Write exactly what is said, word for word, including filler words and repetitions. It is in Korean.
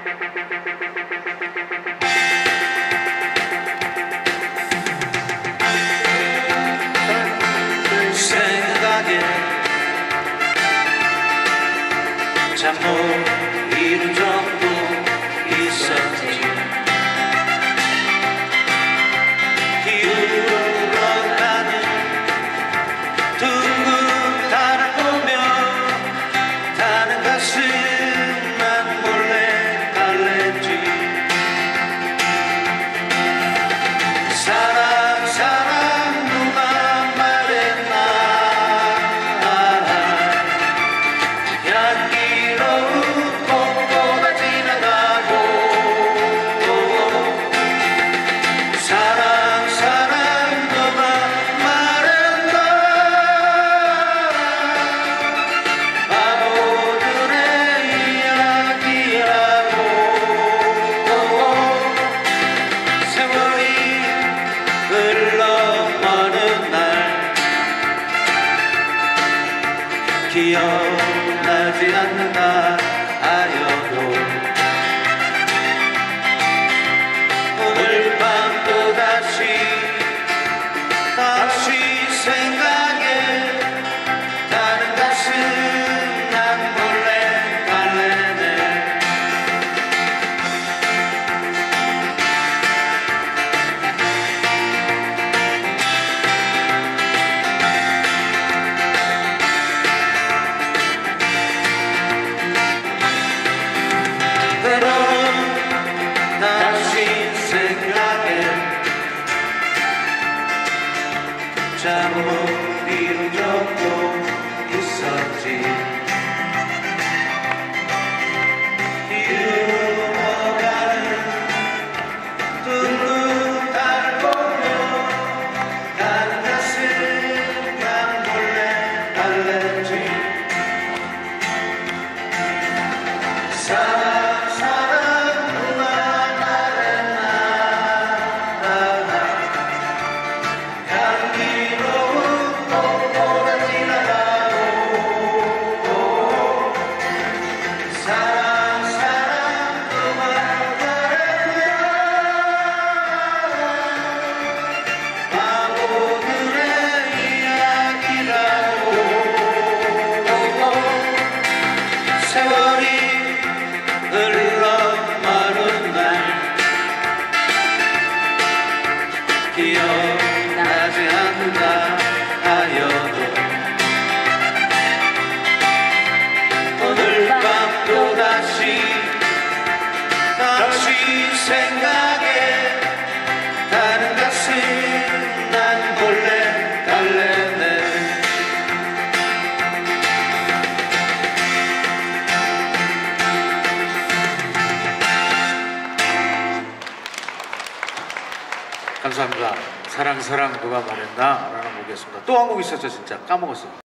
잠 못 이룬 적도 있었지. 기울어 가는 둥근 달을 보며 타는 가슴 난 몰래 달랬지. 사랑 사랑 누가 말했나. 기억나지 않는다 하여도 오늘 밤도 다시 다시 생각해. 다른 가슴 난 몰래 달래네. 다시 생각해. 잠 못 이룬 적도 있었지. 기울어가는 둥근 달을 보며 다른 가슴 난 몰래 달랬지. 사랑 세월이 흘러 마른 날 기억나지 않는다 하여도 오늘 밤도 다시 다시 생각해. 다른 가슴 난 몰래 달래네. 감사합니다. 사랑 사랑 누가 말했나 라는 곡이었습니다. 또 한 곡 있었죠. 진짜 까먹었어요.